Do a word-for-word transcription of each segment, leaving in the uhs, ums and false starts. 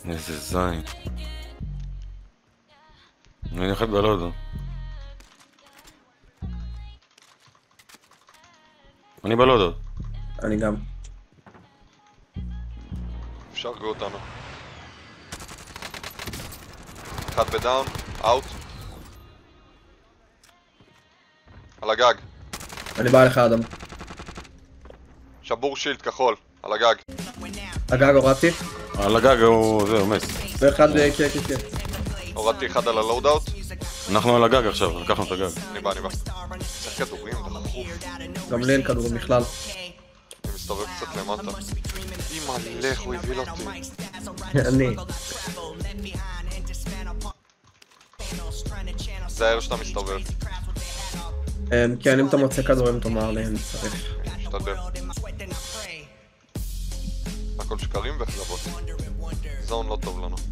איזה זין. אני הולכת בלודו. אני בלודו. אני גם. אפשר לגור אותנו. אחד בדאון, אאוט. על הגג. אני בא לך אדם. שבור שילד כחול, על הגג. הגג הורדתי. על הגג הוא... זהו, מס. ואחד כן כן כן. הורדתי אחד על הלואודאוט. אנחנו על הגג עכשיו, לקחנו את הגג. אני בא, אני בא. צריך כדורים דחוף. גם לי אין כדורים בכלל. אני מסתובב קצת למטה. אימא לך, הוא הביל אותי. אני. זה הער שאתה מסתובב. כן, אם אתה מוצא כדורים תאמר לי, אני צריך. משתדל. הכל שקרים ואכזבות. זון לא טוב לנו.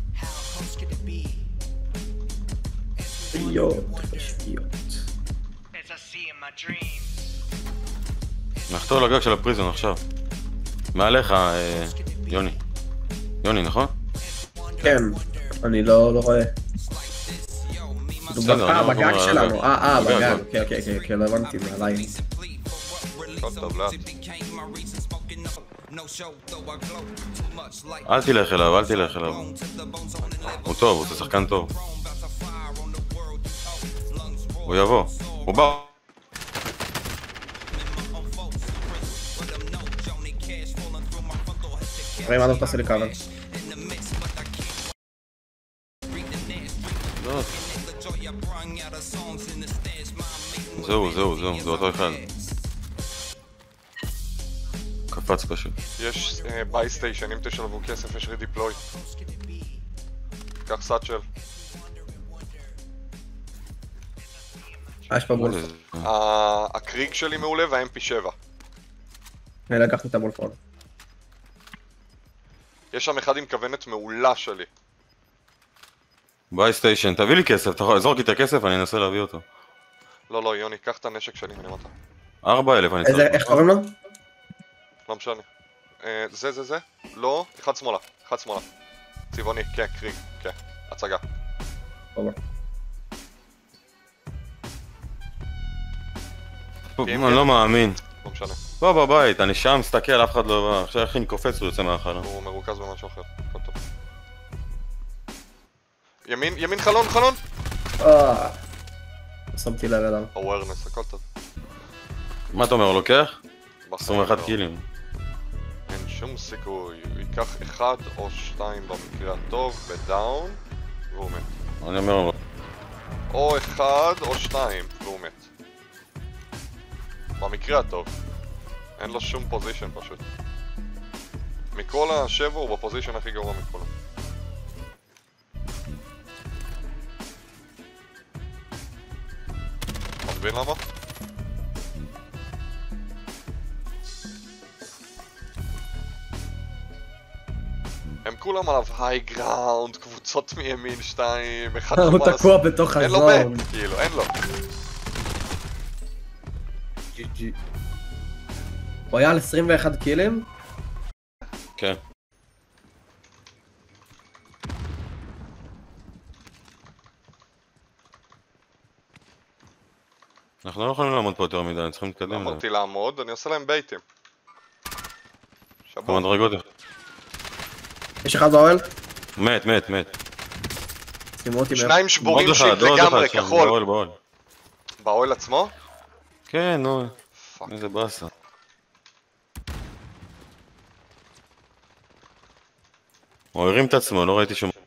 שטויות, שטויות. נחתור לגג של הפריזון עכשיו. מעליך, יוני. יוני, נכון? כן, אני לא רואה. אה, בגג שלנו, אה, אה, בגג, כן, כן, כן, כן, לא הבנתי, מעליי. הכל טוב, לאט. אל תלך אליו, אל תלך אליו. הוא טוב, הוא שחקן טוב. הוא יבוא, הוא בא. ראי, מה אתה תעשה לי קאבר? זהו, זהו, זהו, זה אותו אחד. קפץ פשוט. יש ביי סטיישן, אם תשלבו כסף יש רדיפלוי. קח סאצ'ל. אה, יש פה בולפון. הקריג שלי מעולה וה-אם פי שבע. אני לקחתי את הבולפון. יש שם אחד עם כוונת מעולה שלי. ביי סטיישן, תביא לי כסף, תזרוק לי את הכסף, אני אנסה להביא אותו. לא, לא, יוני, קח את הנשק שלי מלמטה. ארבע אלף אני צריך. איך קוראים לו? לא משנה. זה, זה, זה. לא, אחד שמאלה, אחד שמאלה. צבעוני, כן, קריג, כן. הצגה. אני לא מאמין. לא משנה. בוא בבית, אני שם, מסתכל, אף אחד לא בא. עכשיו איך אני קופץ, הוא יוצא מהחלון. הוא מרוכז במשהו אחר, הכל טוב. ימין, ימין חלון, חלון! אה... שמתי לב אליו. awareness, הכל טוב. מה אתה אומר, הוא לוקח? בחיים עשרים ואחת לא. קילים. אין שום סיכוי, הוא ייקח אחד או שתיים במקרה הטוב, בדאון, והוא מת. אני אומר לו. או אחד או שתיים, והוא מת. במקרה הטוב. אין לו שום פוזישן פשוט. מכל השבע הוא בפוזישן הכי גרוע מכולם. מבין למה? הם כולם עליו היי גראונד, קבוצות מימין שתיים, אחד הוא תקוע בתוך אין לו הזון. מק, כאילו, אין לו. ג'י ג'י. הוא היה על עשרים ואחד קילים? כן. אנחנו לא יכולים לעמוד פה יותר מדי, צריכים להתקדם. אמרתי לעמוד, אני עושה להם בייטים. כמה דרגות. יש אחד באוהל? מת, מת, מת. שימו אותי שניים שבורים שלי לגמרי, כחול. באוהל, באוהל. באוהל עצמו? כן, נו. פאק. איזה באסה. הוא הרים את עצמו, לא ראיתי שום...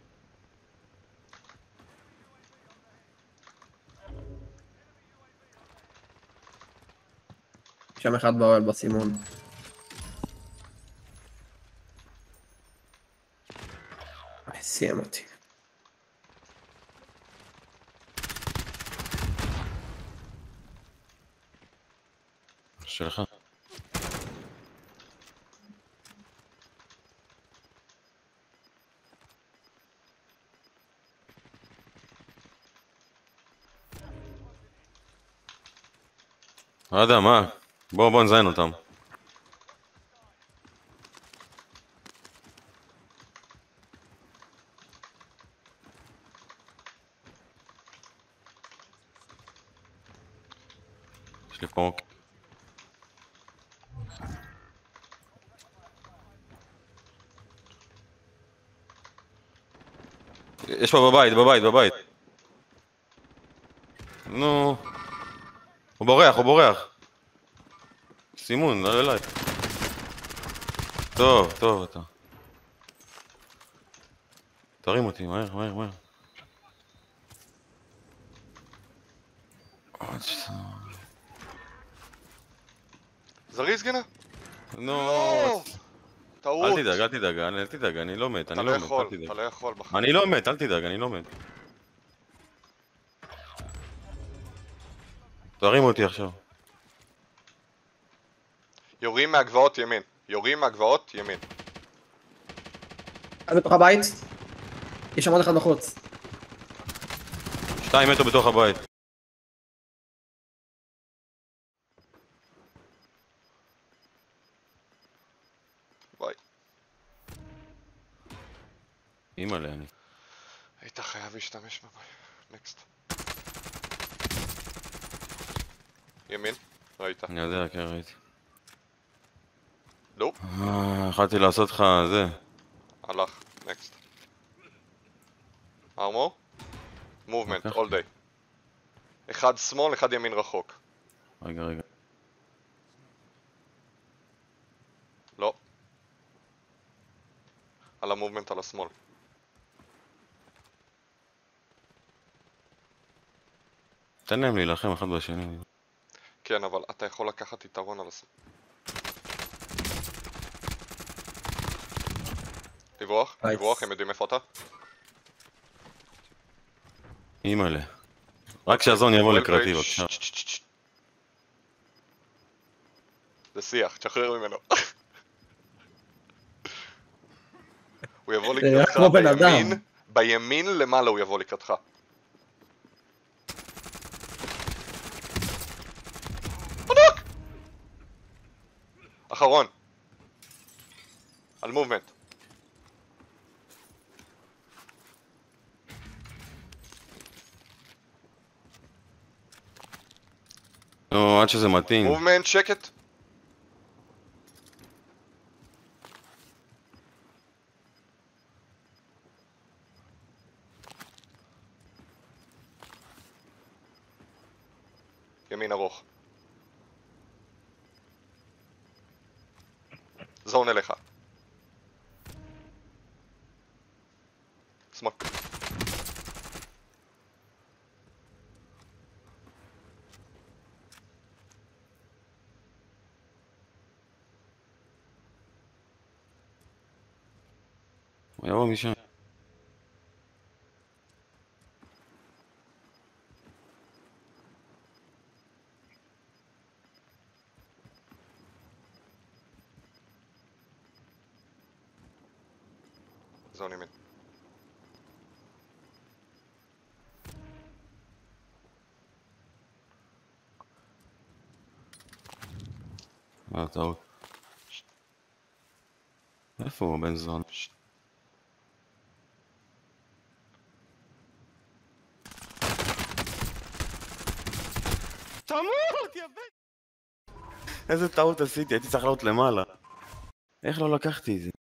שם אחד באוהל בסימון. סיים אותי. שלך. לא יודע, מה? בואו בואו נזיין אותם. יש לי פה... יש פה בבית, בבית, בבית. נו... הוא בורח, הוא בורח. סימון, לא אליי. טוב, טוב, אתה. תרים אותי, מהר, מהר, מהר. זריז גינה? נו... טעות. אל תדאג, אל תדאג, אל תדאג, אני לא מת, אתה אני לא לא מת, יכול, אל תדאג. אתה לא יכול בחיים. אני לא מת, אל תדאג, אני לא מת. תרים אותי עכשיו. יורים מהגבעות ימין. יורים מהגבעות ימין. אחד בתוך הבית. יש שם עוד אחד בחוץ. שתיים מתו בתוך הבית. ביי. אימא'לה אני. היית חייב להשתמש בביי. נקסט. ימין, ראית. אני יודע, כן ראיתי. לא. אה, יכולתי לעשות לך זה. הלך, נקסט. ארמור. מובמנט, לקחתי. all day. אחד שמאל, אחד ימין רחוק. רגע, רגע. לא. על המובמנט על השמאל. תן להם להילחם אחד בשני. כן, אבל אתה יכול לקחת יתרון על השמאל. לברוח, Nice. לברוח, הם יודעים איפה אתה? אימא'לה. רק שהזון יבוא לקראתי בבקשה. זה שיח, תשחרר ממנו. הוא יבוא זה נראה לקראתך כמו בן אדם. בימין, בימין למעלה הוא יבוא לקראתך. ענק! אחרון. על מובמנט. נו, עד שזה מתאים. מובמנט, שקט. ימין ארוך. זון אליך. שמאל. הוא יבוא משם. זון ימין. אה, טעות. איפה הוא בן זון? תמות, יא בן! איזה טעות עשיתי, הייתי צריך לעלות למעלה. איך לא לקחתי את זה?